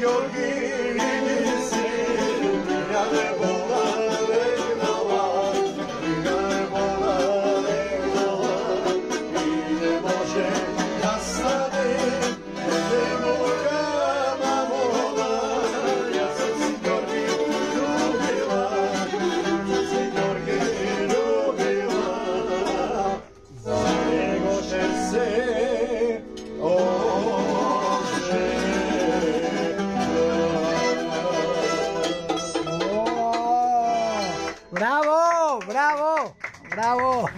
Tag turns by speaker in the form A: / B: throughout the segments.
A: ¡Bravo! ¡Bravo! ¡Bravo!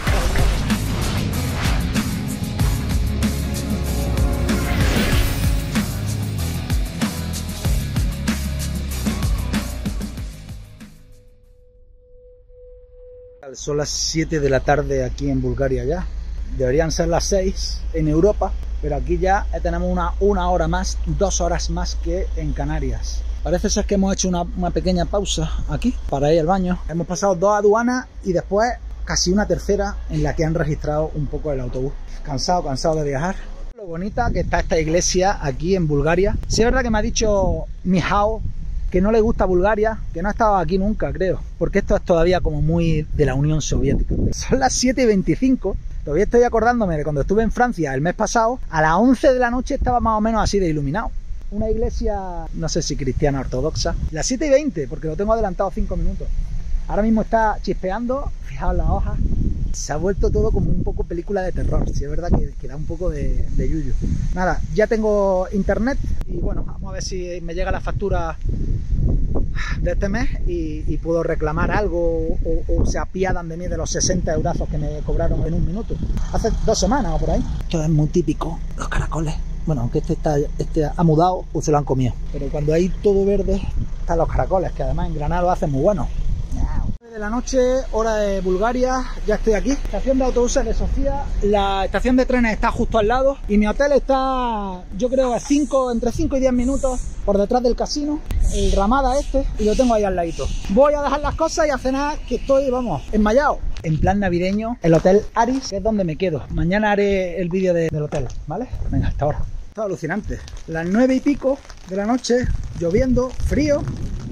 A: Son las 7 de la tarde aquí en Bulgaria ya. Deberían ser las 6 en Europa, pero aquí ya tenemos una hora más, 2 horas más que en Canarias. Parece ser que hemos hecho una pequeña pausa aquí para ir al baño. Hemos pasado 2 aduanas y después casi una tercera en la que han registrado un poco el autobús. Cansado de viajar. Lo bonita que está esta iglesia aquí en Bulgaria. Sí es verdad que me ha dicho Mijao que no le gusta Bulgaria, que no ha estado aquí nunca, creo, porque esto es todavía como muy de la Unión Soviética. Son las 7:25. Todavía estoy acordándome de cuando estuve en Francia el mes pasado. A las 11 de la noche estaba más o menos así de iluminado. Una iglesia, no sé si cristiana ortodoxa. Las 7:20, porque lo tengo adelantado 5 minutos. Ahora mismo está chispeando, fijaos las hojas. Se ha vuelto todo como un poco película de terror. Sí, es verdad que da un poco de yuyu. Nada, ya tengo internet y bueno, vamos a ver si me llega la factura de este mes y puedo reclamar algo o se apiadan de mí de los 60 eurazos que me cobraron en un minuto. Hace 2 semanas o por ahí. Esto es muy típico, los caracoles. Bueno, aunque este ha mudado o se lo han comido. Pero cuando hay todo verde, están los caracoles, que además en Granada lo hacen muy bueno. De la noche, hora de Bulgaria, ya estoy aquí. Estación de autobuses de Sofía. La estación de trenes está justo al lado. Y mi hotel está, yo creo, entre 5 y 10 minutos por detrás del casino. El Ramada este. Y lo tengo ahí al ladito. Voy a dejar las cosas y a cenar, que estoy, vamos, enmayado. En plan navideño, el Hotel Aris, que es donde me quedo. Mañana haré el vídeo del hotel, ¿vale? Venga, hasta ahora. Está alucinante. Las 9 y pico de la noche, lloviendo, frío.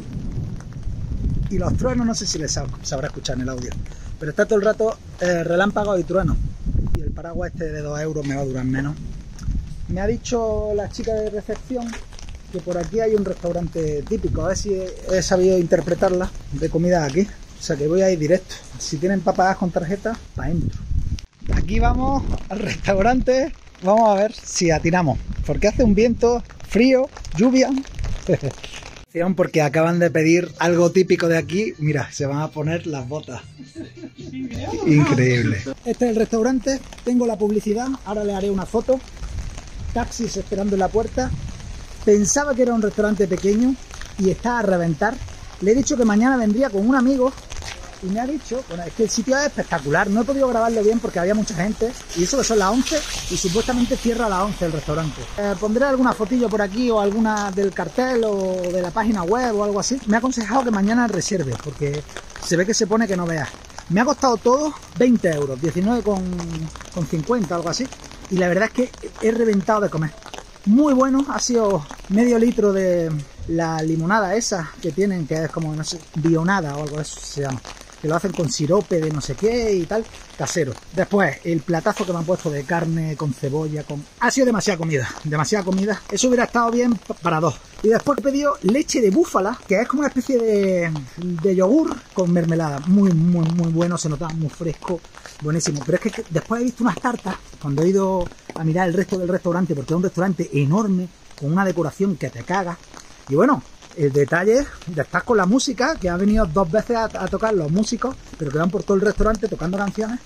A: Y los truenos, no sé si les sabrá escuchar en el audio, pero está todo el rato relámpagos y truenos. Y el paraguas este de 2 euros me va a durar menos. Me ha dicho la chica de recepción que por aquí hay un restaurante típico, a ver si he sabido interpretarla, de comida aquí. O sea que voy a ir directo. Si tienen papadas con tarjeta, para adentro. Aquí vamos al restaurante. Vamos a ver si atinamos, porque hace un viento, frío, lluvia. Porque acaban de pedir algo típico de aquí. Mira, se van a poner las botas. Increíble. Este es el restaurante. Tengo la publicidad. Ahora le haré una foto. Taxis esperando en la puerta. Pensaba que era un restaurante pequeño y está a reventar. Le he dicho que mañana vendría con un amigo y me ha dicho, bueno, es que el sitio es espectacular. No he podido grabarlo bien porque había mucha gente y eso que son las 11 y supuestamente cierra a las 11 el restaurante. Pondré alguna fotillo por aquí o alguna del cartel o de la página web o algo así. Me ha aconsejado que mañana reserve porque se ve que se pone que no veas. Me ha costado todo 20 euros, 19,50, algo así. Y la verdad es que he reventado de comer. Muy bueno, ha sido medio litro de la limonada esa que tienen, que es como, no sé, bionada o algo de eso se llama. Que lo hacen con sirope de no sé qué y tal, casero. Después, el platazo que me han puesto de carne con cebolla, ha sido demasiada comida. Eso hubiera estado bien para 2. Y después he pedido leche de búfala, que es como una especie de yogur con mermelada. Muy bueno, se notaba muy fresco, buenísimo. Pero es que después he visto unas tartas, cuando he ido a mirar el resto del restaurante, porque es un restaurante enorme, con una decoración que te cagas. Y bueno, el detalle de estar con la música, que ha venido 2 veces a tocar los músicos, pero que van por todo el restaurante tocando canciones.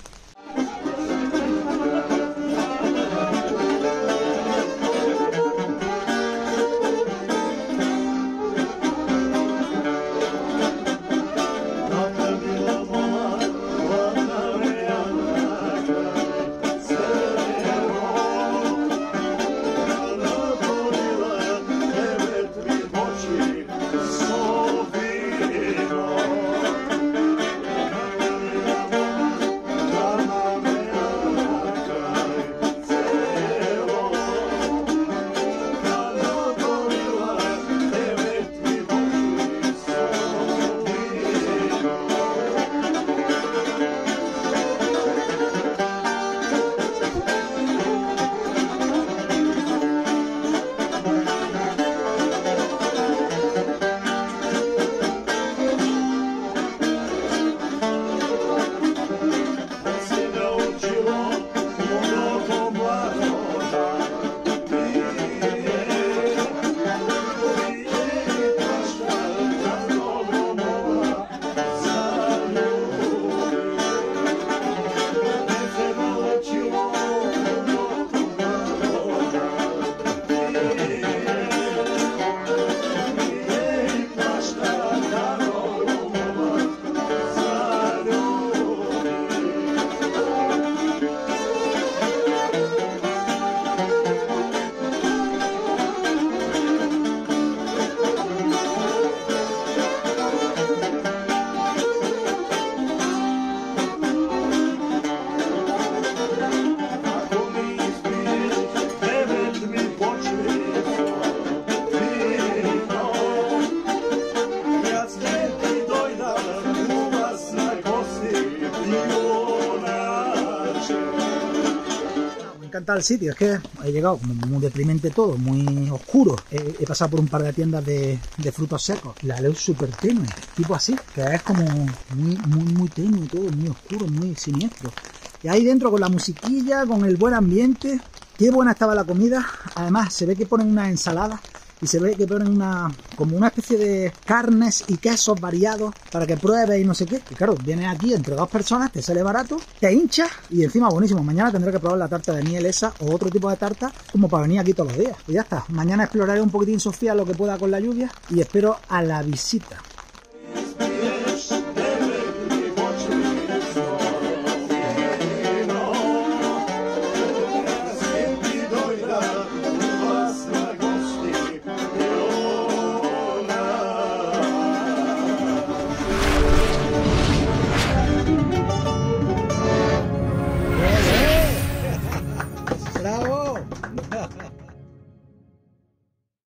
A: encantado el sitio, es que he llegado como muy deprimente todo, muy oscuro. He pasado por un par de tiendas de frutos secos. La luz súper tenue, tipo así, que es como muy tenue todo, muy oscuro, muy siniestro. Y ahí dentro con la musiquilla, con el buen ambiente, qué buena estaba la comida. Además se ve que ponen una ensalada y se ve que ponen como una especie de carnes y quesos variados para que pruebes y no sé qué. Y claro, vienes aquí entre dos personas, te sale barato, te hinchas y encima buenísimo. Mañana tendré que probar la tarta de miel esa o otro tipo de tarta como para venir aquí todos los días. Y ya está. Mañana exploraré un poquitín Sofía lo que pueda con la lluvia y espero a la visita.